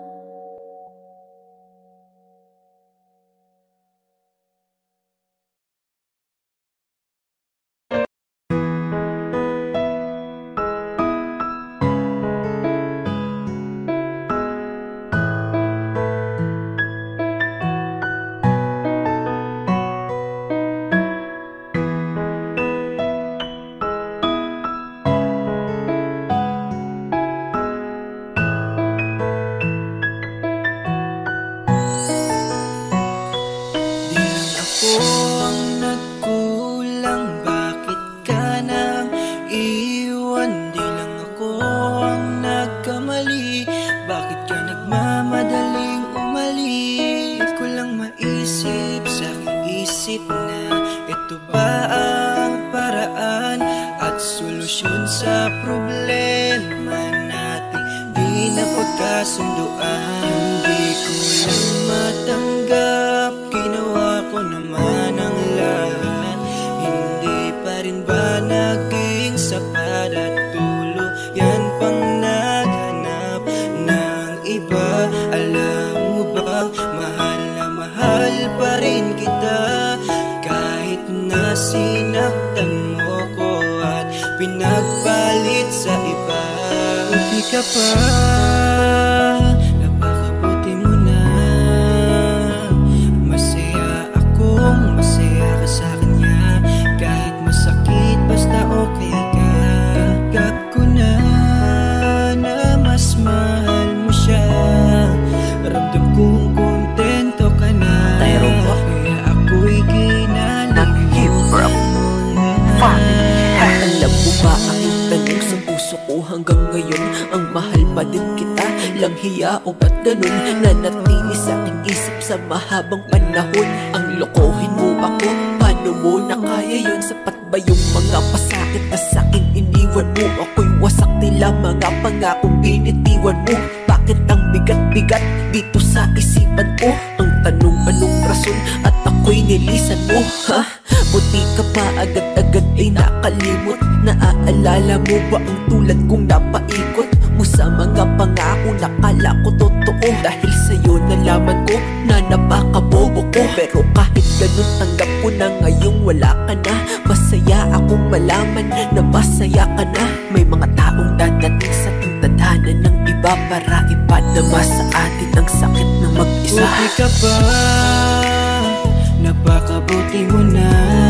O ba't ganun? Nanatili sa aking isip sa mahabang panahon. Ang lokohin mo ako, paano mo na kaya yun? Sapat ba yung mga pasakit na sa'kin iniwan mo? Ako'y wasak nila mga pangakong binitiwan mo. Bakit ang bigat-bigat dito sa isipan ko? Ang tanong anong rason at ako'y nilisan mo, ha? Buti ka pa agad-agad ay nakalimot. Naaalala mo ba ang tulad kong napaikot mo sa mga pangako na kala ko totoo? Dahil sa'yo nalaman ko na napakabobo ko. Pero kahit ganun tanggap ko na ngayong wala ka na. Masaya akong malaman na masaya ka na. May mga taong dadating sa tadhana ng iba para ipadama sa atin ang sakit na mag-isa. Buti ka pa, napakabuti mo na.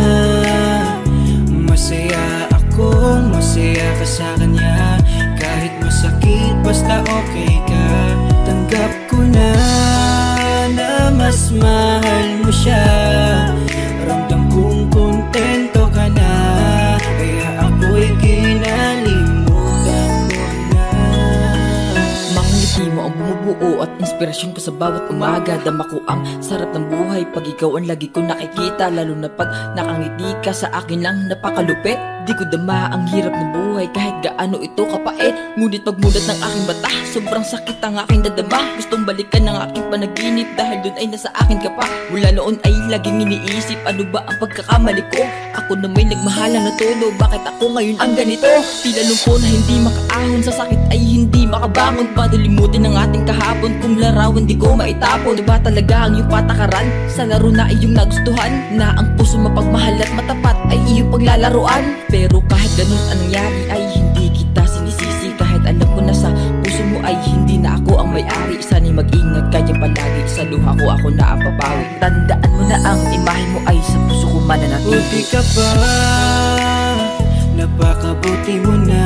Masaya akong masaya ka sa kanya. Kahit masakit basta okay ka. Tanggap ko na na mas mahal mo siya. Ramdam kong kontento ka na. Kaya ako'y kinalimutan mo na. Mga ngiti mo ang bumubuo at inspirasyon ko sa bawat umaga. Dama ko ang sarap ng buhay pag ikaw ang lagi ko nakikita. Lalo na pag nakangiti ka sa akin lang napakalupit. Di ko dama ang hirap ng buhay kahit gaano ito kapait. Ngunit pagmulat ng aking mata, sobrang sakit ang aking dadama. Gustong balikan ng aking panaginip dahil dun ay nasa akin ka pa. Mula noon ay laging iniisip, ano ba ang pagkakamali ko? Ako na may nagmahalan na todo, bakit ako ngayon ang ganito? Tila lumpo na hindi makaahon, sa sakit ay hindi makabangon. Padalimutin ang ating kahapon, kung larawan di ko maitapon. Diba talaga ang iyong patakaran? Sa laro na iyong nagustuhan, na ang puso mapagmahal at matapat ay iyong paglalaruan. Pero kahit ganun ang nangyari ay hindi kita sinisisi. Kahit alam ko na sa puso mo ay hindi na ako ang may-ari. Sana'y mag-ingat ka dyan palagi, sa luha ko ako na ang papawi. Tandaan mo na ang imahe mo ay sa puso ko mananatili. Buti ka pa, napakabuti mo na.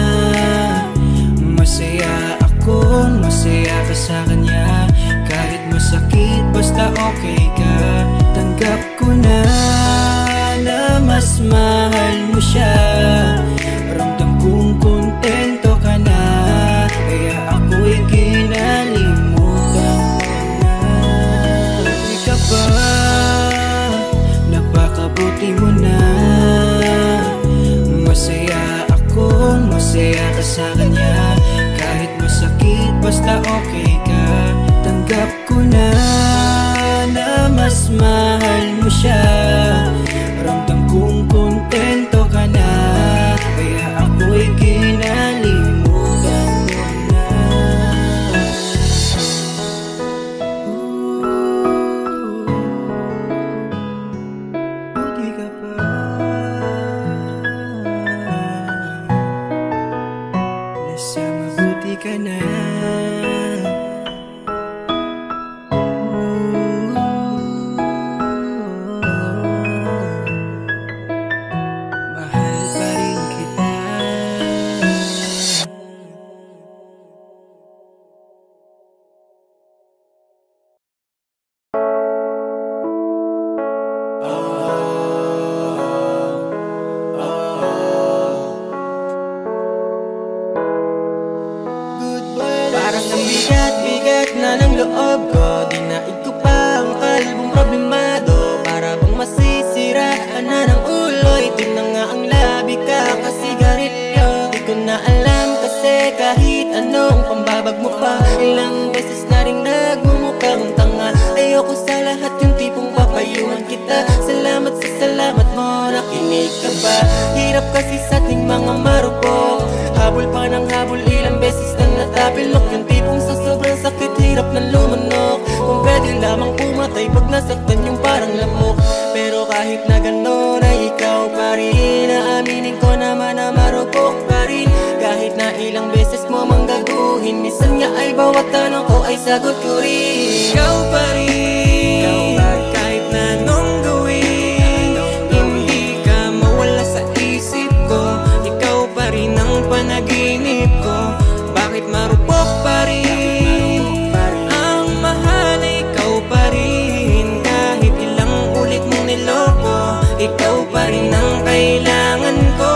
Masaya akong masaya ka sa kanya. Kahit masakit basta okay ka. Tanggap ko na na mas mahal mo siya. Ramdam kong kontento ka na. Kaya ako'y kinalimutan mo na. Buti ka pa, napakabuti mo na. Masaya akong masaya ka sa kanya. Kahit masakit basta okay ka. Tanggap ko na na mas mahal mo siya. Ramdam kong kontento ka na. Kaya ako'y kin ka na. Mahal pa rin kita. Parang ang bigat-bigat na ng loob ko. Dinaig ko pa ang kalbong problemado. Para bang masisiraan na ng ulo. Ito na nga ang labi ka kasigarilyo. Di ko na alam kasi kahit anong pambabag mo pa. Ilang beses na rin nagmumukhang tanga. Ayoko sa lahat yung tipong papayuhan kita. Salamat sa salamat mo, nakinig ka ba? Hirap kasi sa ating mga marupok. Habol pa ng habol, ilang beses na natapilok. Yung tipong sa sobrang sakit, hirap na lumanok. Kung pwede lamang pumatay pag nasaktan yung parang lamok. Pero kahit na gano'n ay ikaw pa rin. Naaminin ko naman na marupok pa rin. Kahit na ilang beses mo manggaguhin, minsan nga ay bawat tanong ko ay sagot ko rin. Ikaw pa rin, kahit na anong gawin, hindi ka mawala sa isip ko. Ikaw pa rin ang panaginip ko. Bakit marupok pa rin? Ang mahal ay ikaw pa rin. Kahit ilang ulit mong niloko, ikaw pa rin ang kailangan ko.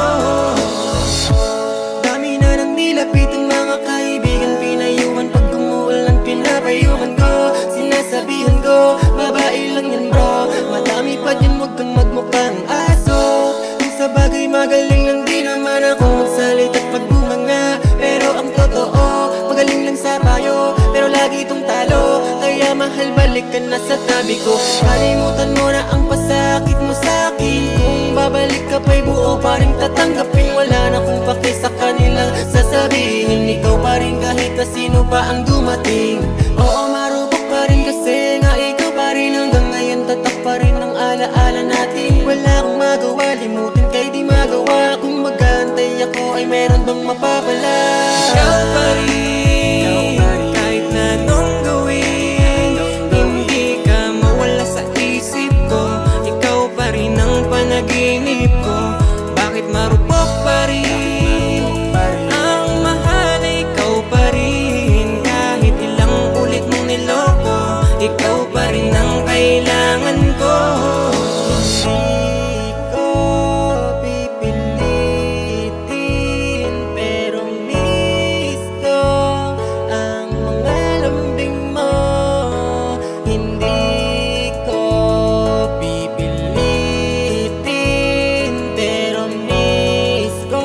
Dami na nang nilapit ang mga kaibigan, pinayuhan pag umuulan, pinapayuhan ko. Sinasabihan ko, babae lang yan bro. Madami pa dyan, huwag kang magmukhang aso. Kung sa bagay magaling lang din naman ako magsalita't magbumanga. Pero ang totoo, magaling lang sa payo, pero lagi itong talo. Kaya mahal, balik ka na sa tabi ko. Kalimutan mo na ang pasakit mo sa'kin. Kung babalik ka pa'y buo pa rin tatanggapin. Wala na kung paki sa kanilang sasabihin. Ikaw pa rin kahit na sino pa ang dumating. Oo, marupok pa rin kasi nga ikaw pa rin. Hanggang ngayon tatak pa rin ang alaala natin. Wala akong magawa, limutin kay di magawa. Kung mag-aantay ako ay meron bang mapapala. Ikaw pa rin, kahit na anong gawin, hindi ka mawala sa isip ko. Ikaw pa rin ang panaginip ko. Bakit marupok pa rin? Ang mahal ay ikaw pa rin. Kahit ilang ulit mong niloko, ikaw pa rin ang kailangan ko. Hindi ko pipilitin, pero miss ko ang mga lambing mo. Hindi ko pipilitin, pero miss ko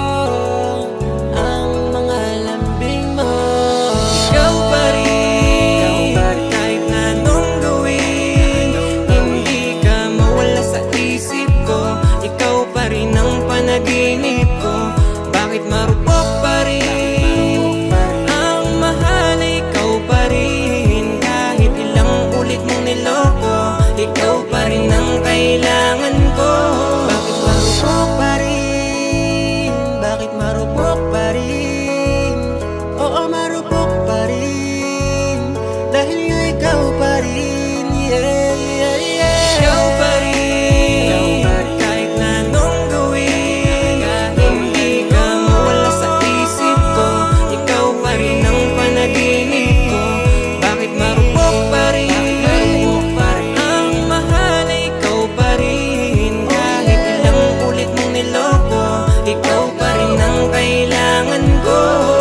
ang mga lambing mo. Ikaw pa rin, kahit na anong gawin, hindi ka mawala sa isip ko. Ikaw pa rin ang panaginip ko. Bakit marupok pa rin? Ang mahal ay ikaw pa rin. Kahit ilang ulit mong niloko, ikaw pa rin ang kailangan ko. Bakit marupok pa rin? Bakit marupok pa rin? Oo, marupok pa rin. Dahil nga ikaw pa rin. Yeah, yeah, yeah. Ikaw pa rin, kahit na anong gawin, hindi ka mawala sa isip ko. Ikaw pa rin ang panaginip ko. Bakit marupok pa rin? Ang mahal ay ikaw pa rin. Kahit ilang ulit mong niloko, ikaw pa rin ang kailangan ko.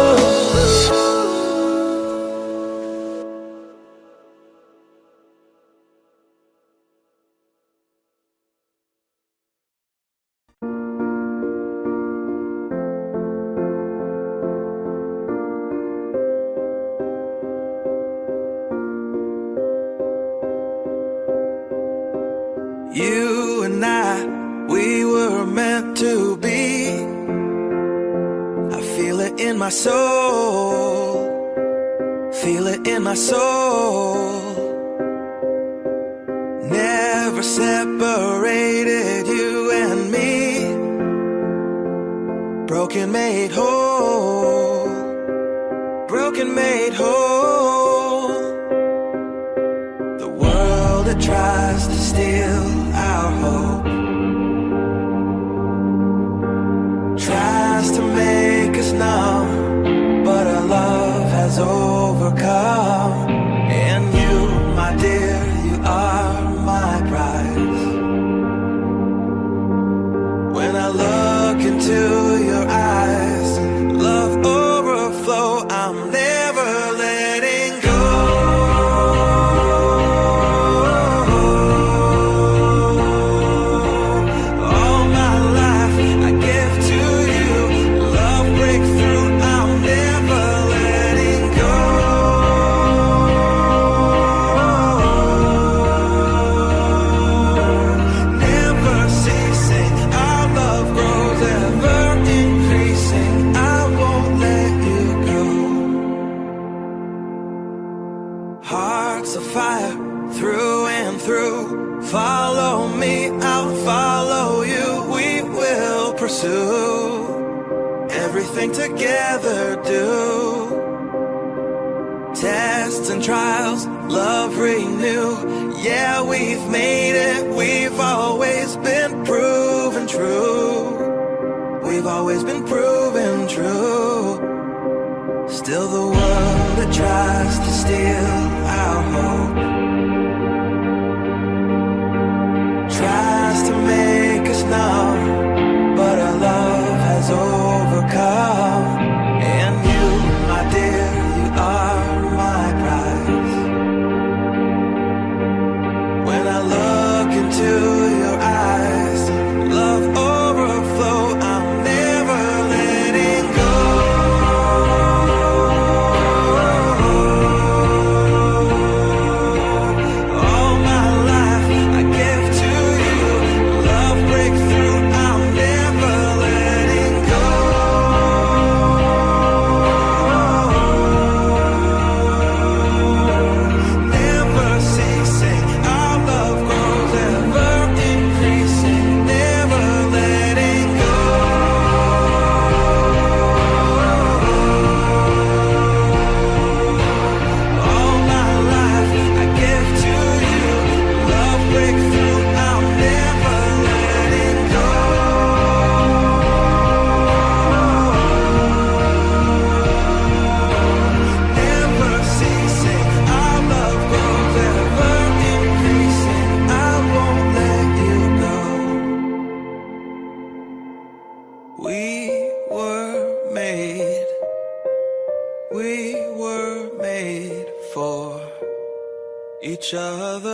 You and I, we were meant to be. I feel it in my soul. Feel it in my soul. Never separated, you and me. Broken made whole. broken made whole. The world that tries to steal our hope tries to make us numb, but our love has overcome. And you, my dear, you are my prize. When I look into your eyes, love overflow, I'm never letting go. All my life I give to you, love breakthrough, I'm never letting go. Never ceasing, our love grows ever increasing, I won't let you go. Hearts of fire through and through, follow me, I'll follow you, we will pursue everything together, do tests and trials, love renew. Yeah, we've made it, we've always been proven true. We've always been proven true. Still the world that tries to steal our hope tries to make us numb, but our love has overcome. And you, my dear, you are my prize. When I look into your eyes, love overflow, I'm never letting go. All my life I give to you, love breakthrough, I'm never letting go. Never ceasing, our love grows ever increasing, never letting go. All my life I give to you, love breakthrough, I'm never letting go. Never ceasing, our love grows ever increasing, I won't let you go. We were made, we were made for each other.